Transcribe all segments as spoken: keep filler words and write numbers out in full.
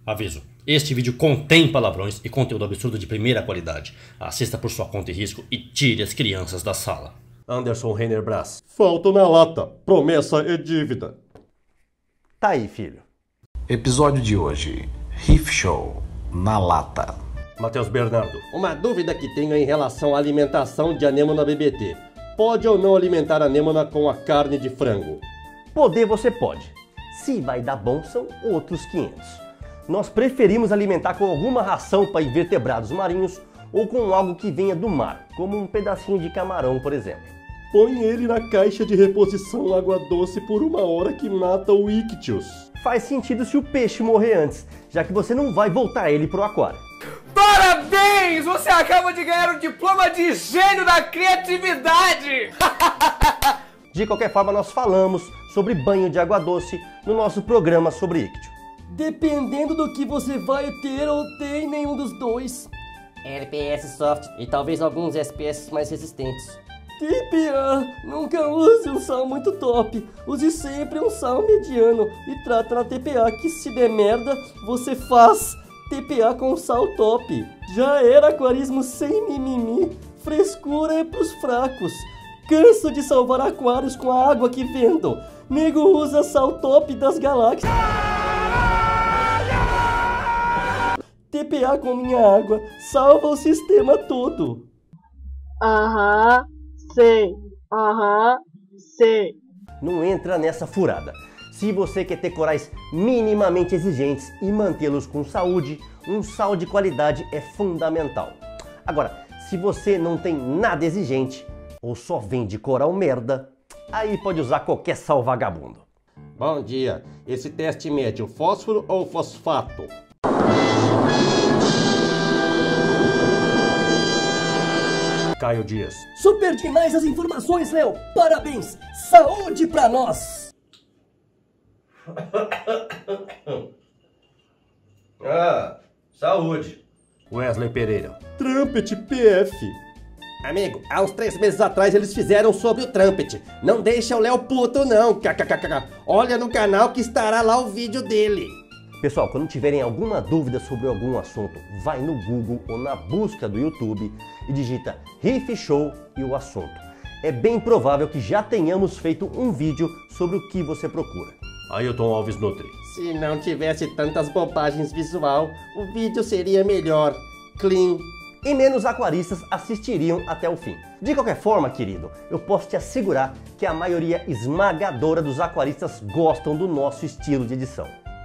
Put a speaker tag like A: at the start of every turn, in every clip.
A: Aviso, este vídeo contém palavrões e conteúdo absurdo de primeira qualidade. Assista por sua conta e risco e tire as crianças da sala.
B: Anderson Reiner Brás. Falta na lata. Promessa é dívida.
C: Tá aí, filho.
D: Episódio de hoje. Riff Show na lata.
B: Matheus Bernardo. Uma dúvida que tenho em relação à alimentação de anêmona B B T. Pode ou não alimentar a anêmona com a carne de frango?
C: Poder você pode. Se vai dar bom, são outros quinhentos. Nós preferimos alimentar com alguma ração para invertebrados marinhos ou com algo que venha do mar, como um pedacinho de camarão, por exemplo.
B: Põe ele na caixa de reposição água doce por uma hora que mata o ictius.
C: Faz sentido se o peixe morrer antes, já que você não vai voltar ele pro aquário.
E: Parabéns! Você acaba de ganhar o diploma de gênio da criatividade!
C: De qualquer forma, nós falamos sobre banho de água doce no nosso programa sobre ictio.
F: Dependendo do que você vai ter ou tem nenhum dos dois.
G: L P S soft e talvez alguns S P S mais resistentes.
F: T P A, nunca use um sal muito top. Use sempre um sal mediano e trata na T P A que se der merda, você faz T P A com sal top. Já era aquarismo sem mimimi, frescura é pros fracos. Canso de salvar aquários com a água que vendo. Nego usa sal top das galáxias. T P A com minha água salva o sistema todo.
H: Aham, sei, aham, sei.
C: Não entra nessa furada. Se você quer ter corais minimamente exigentes e mantê-los com saúde, um sal de qualidade é fundamental. Agora, se você não tem nada exigente ou só vende coral merda, aí pode usar qualquer sal vagabundo.
B: Bom dia. Esse teste mede o fósforo ou fosfato? Caio Dias.
F: Super demais as informações, Léo. Parabéns. Saúde pra nós.
B: Ah, saúde. Wesley Pereira. Trumpet P F.
I: Amigo, há uns três meses atrás eles fizeram sobre o Trumpet. Não deixa o Léo puto não, kkkk. Olha no canal que estará lá o vídeo dele.
C: Pessoal, quando tiverem alguma dúvida sobre algum assunto, vai no Google ou na busca do YouTube e digita Riff Show e o assunto. É bem provável que já tenhamos feito um vídeo sobre o que você procura.
B: Ailton Alves Nutri.
I: Se não tivesse tantas bobagens visual, o vídeo seria melhor, clean.
C: E menos aquaristas assistiriam até o fim. De qualquer forma, querido, eu posso te assegurar que a maioria esmagadora dos aquaristas gostam do nosso estilo de edição.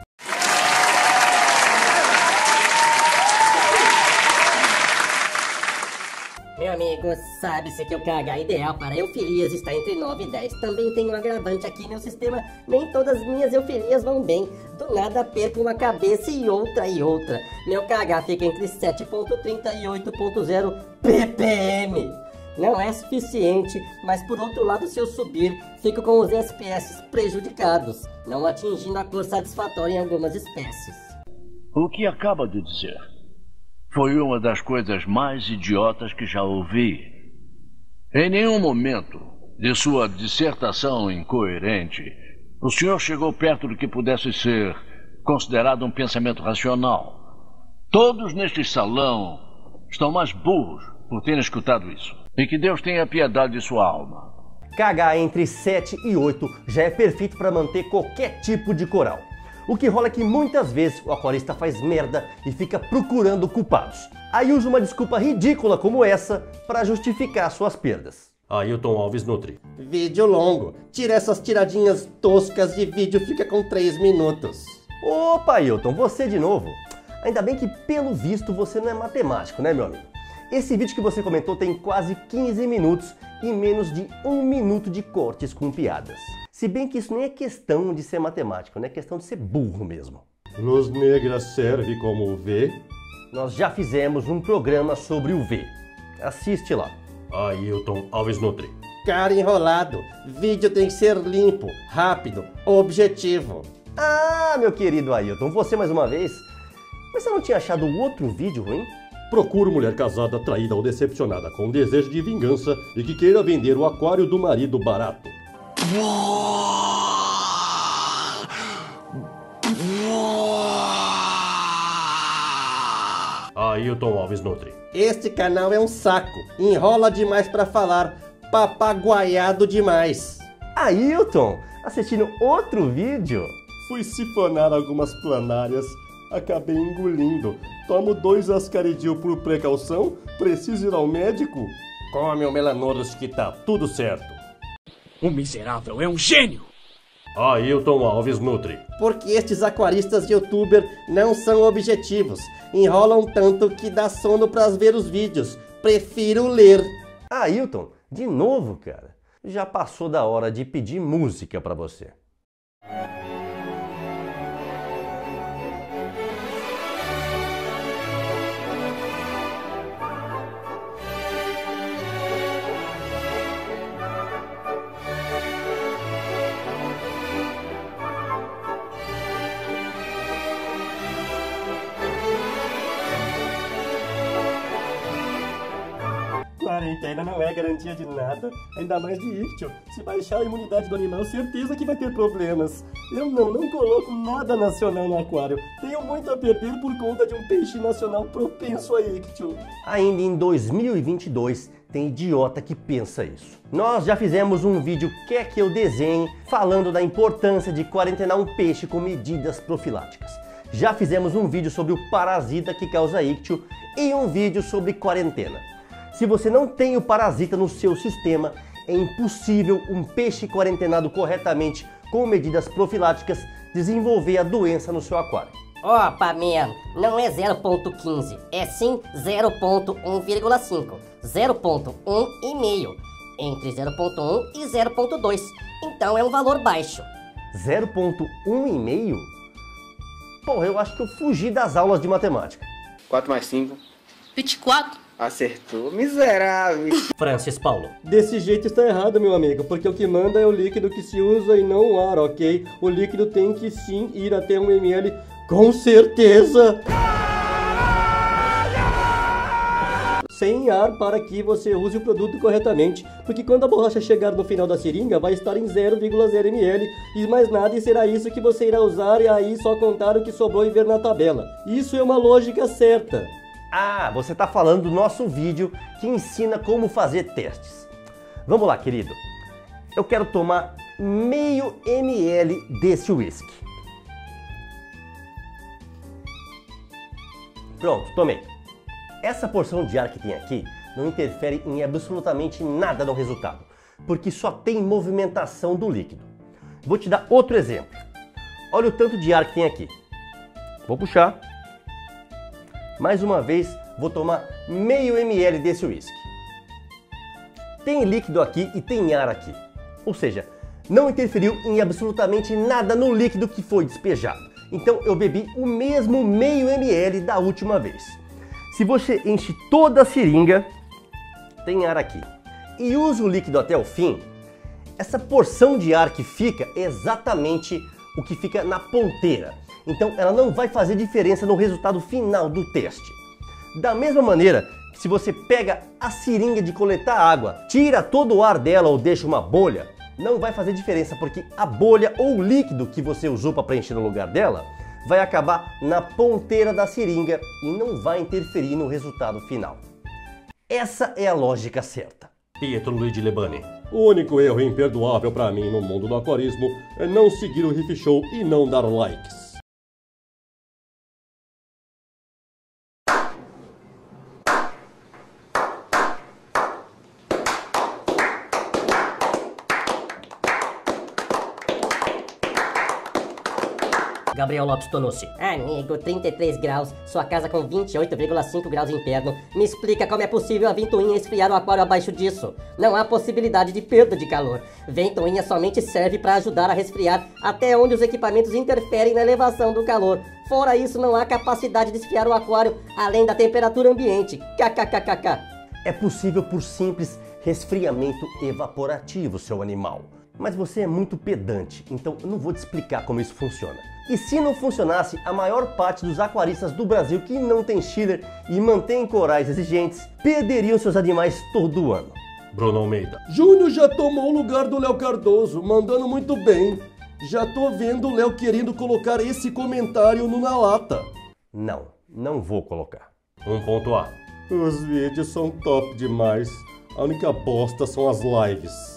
G: Meu amigo, sabe-se que o pH ideal para eufilias está entre nove e dez. Também tem um agravante aqui no sistema. Nem todas as minhas eufilias vão bem. Do nada perco uma cabeça e outra e outra. Meu pH fica entre sete ponto trinta e oito ponto zero ppm. Não é suficiente, mas por outro lado, se eu subir, fico com os S P S prejudicados, não atingindo a cor satisfatória em algumas espécies.
J: O que acaba de dizer foi uma das coisas mais idiotas que já ouvi. Em nenhum momento de sua dissertação incoerente, o senhor chegou perto do que pudesse ser considerado um pensamento racional. Todos neste salão estão mais burros por terem escutado isso. E que Deus tenha piedade de sua alma.
C: pH entre sete e oito já é perfeito para manter qualquer tipo de coral. O que rola é que muitas vezes o aquarista faz merda e fica procurando culpados. Aí usa uma desculpa ridícula como essa para justificar suas perdas.
B: Ailton Alves Nutri.
I: Vídeo longo. Tira essas tiradinhas toscas de vídeo, fica com três minutos.
C: Opa, Ailton, você de novo. Ainda bem que pelo visto você não é matemático, né, meu amigo? Esse vídeo que você comentou tem quase quinze minutos e menos de um minuto de cortes com piadas. Se bem que isso nem é questão de ser matemático, né? É questão de ser burro mesmo.
B: Luz negra serve como V?
C: Nós já fizemos um programa sobre o V. Assiste lá.
B: Ailton Alves Nutri.
I: Cara enrolado. Vídeo tem que ser limpo, rápido, objetivo.
C: Ah, meu querido Ailton, você mais uma vez? Mas você não tinha achado outro vídeo ruim?
B: Procuro mulher casada, traída ou decepcionada com desejo de vingança e que queira vender o aquário do marido barato. Ailton Alves Nutri.
I: Este canal é um saco. Enrola demais pra falar. Papaguaiado demais.
C: Ailton, assistindo outro vídeo?
B: Fui sifonar algumas planárias. Acabei engolindo. Tomo dois ascaridil por precaução? Preciso ir ao médico? Come o Melanoros que tá tudo certo.
E: O miserável é um gênio!
B: Ailton Alves Nutri.
I: Porque estes aquaristas youtuber não são objetivos. Enrolam tanto que dá sono pras ver os vídeos. Prefiro ler.
C: Ailton, de novo, cara. Já passou da hora de pedir música pra você.
F: Quarentena não é garantia de nada, ainda mais de ictio. Se baixar a imunidade do animal, certeza que vai ter problemas. Eu não, não coloco nada nacional no aquário. Tenho muito a perder por conta de um peixe nacional propenso a ictio.
C: Ainda em dois mil e vinte e dois, tem idiota que pensa isso. Nós já fizemos um vídeo Quer Que Eu Desenhe falando da importância de quarentenar um peixe com medidas profiláticas. Já fizemos um vídeo sobre o parasita que causa ictio e um vídeo sobre quarentena. Se você não tem o parasita no seu sistema, é impossível um peixe quarentenado corretamente com medidas profiláticas desenvolver a doença no seu aquário.
G: Opa, man, não é zero ponto quinze, é sim zero ponto um vírgula cinco, zero ponto um e meio, entre zero ponto um e zero ponto dois, então é um valor baixo.
C: zero ponto um e meio? Porra, eu acho que eu fugi das aulas de matemática.
E: quatro mais cinco.
K: vinte e quatro.
E: Acertou, miserável.
A: Francis Paulo.
F: Desse jeito está errado, meu amigo, porque o que manda é o líquido que se usa e não o ar, ok? O líquido tem que sim ir até um mililitro, com certeza! Sem ar para que você use o produto corretamente, porque quando a borracha chegar no final da seringa vai estar em zero vírgula zero mililitros e mais nada, e será isso que você irá usar e aí só contar o que sobrou e ver na tabela. Isso é uma lógica certa.
C: Ah, você está falando do nosso vídeo que ensina como fazer testes. Vamos lá, querido. Eu quero tomar meio mililitro desse whisky. Pronto, tomei. Essa porção de ar que tem aqui não interfere em absolutamente nada no resultado, porque só tem movimentação do líquido. Vou te dar outro exemplo. Olha o tanto de ar que tem aqui. Vou puxar. Mais uma vez, vou tomar meio mililitro desse whisky. Tem líquido aqui e tem ar aqui. Ou seja, não interferiu em absolutamente nada no líquido que foi despejado. Então eu bebi o mesmo meio mililitro da última vez. Se você enche toda a seringa, tem ar aqui, e usa o líquido até o fim, essa porção de ar que fica é exatamente o que fica na ponteira. Então ela não vai fazer diferença no resultado final do teste. Da mesma maneira que se você pega a seringa de coletar água, tira todo o ar dela ou deixa uma bolha, não vai fazer diferença, porque a bolha ou o líquido que você usou para preencher no lugar dela vai acabar na ponteira da seringa e não vai interferir no resultado final. Essa é a lógica certa.
B: Pietro Luigi Lebani.
F: O único erro imperdoável para mim no mundo do aquarismo é não seguir o Riff Show e não dar likes.
G: Gabriel Lopes Tonucci. Amigo, trinta e três graus, sua casa com vinte e oito vírgula cinco graus interno. Me explica como é possível a ventoinha esfriar o aquário abaixo disso. Não há possibilidade de perda de calor. Ventoinha somente serve para ajudar a resfriar até onde os equipamentos interferem na elevação do calor. Fora isso, não há capacidade de esfriar o aquário além da temperatura ambiente. Kkkk.
C: É possível por simples resfriamento evaporativo, seu animal. Mas você é muito pedante, então eu não vou te explicar como isso funciona. E se não funcionasse, a maior parte dos aquaristas do Brasil que não tem chiller e mantém corais exigentes perderiam seus animais todo ano.
B: Bruno Almeida.
F: Júnior já tomou o lugar do Léo Cardoso, mandando muito bem. Já tô vendo o Léo querendo colocar esse comentário no Na Lata.
C: Não, não vou colocar.
B: Um ponto A. Os vídeos são top demais. A única bosta são as lives.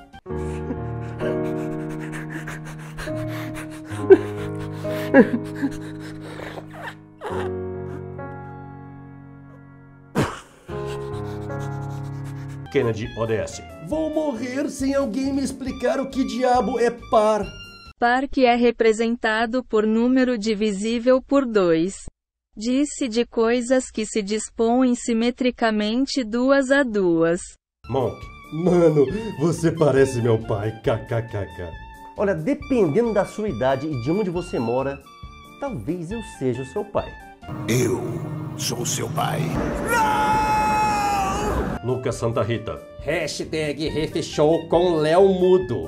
B: Kennedy O D S.
I: Vou morrer sem alguém me explicar o que diabo é par.
K: Par que é representado por número divisível por dois. Disse de coisas que se dispõem simetricamente duas a duas.
B: Monk. Mano, você parece meu pai. Kkkk.
C: Olha, dependendo da sua idade e de onde você mora, talvez eu seja o seu pai.
L: Eu sou o seu pai.
B: Lucas Santa Rita.
I: Hashtag Refshow com Léo Mudo.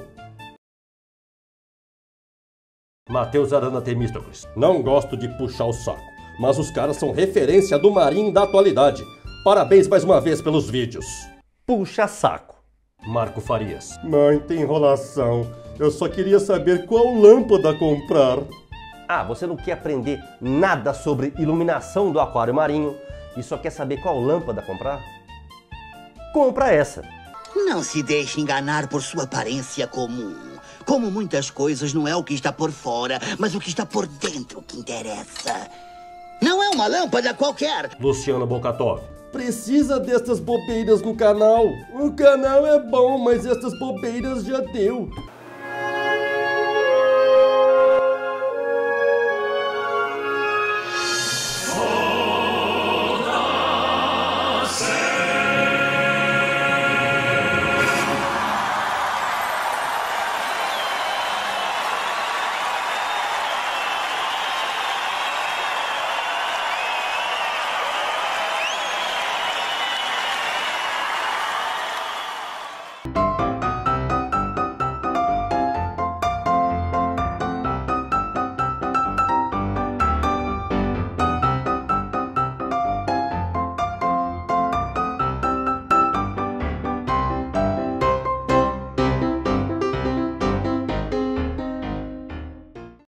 B: Matheus Arana Temístocles. Não gosto de puxar o saco, mas os caras são referência do Marinho da atualidade. Parabéns mais uma vez pelos vídeos.
C: Puxa saco.
B: Marco Farias. Muita enrolação. Eu só queria saber qual lâmpada comprar.
C: Ah, você não quer aprender nada sobre iluminação do aquário marinho e só quer saber qual lâmpada comprar? Compra essa.
L: Não se deixe enganar por sua aparência comum. Como muitas coisas, não é o que está por fora, mas o que está por dentro que interessa. Não é uma lâmpada qualquer.
B: Luciano Bocatov.
I: Precisa destas bobeiras no canal. O canal é bom, mas estas bobeiras já deu.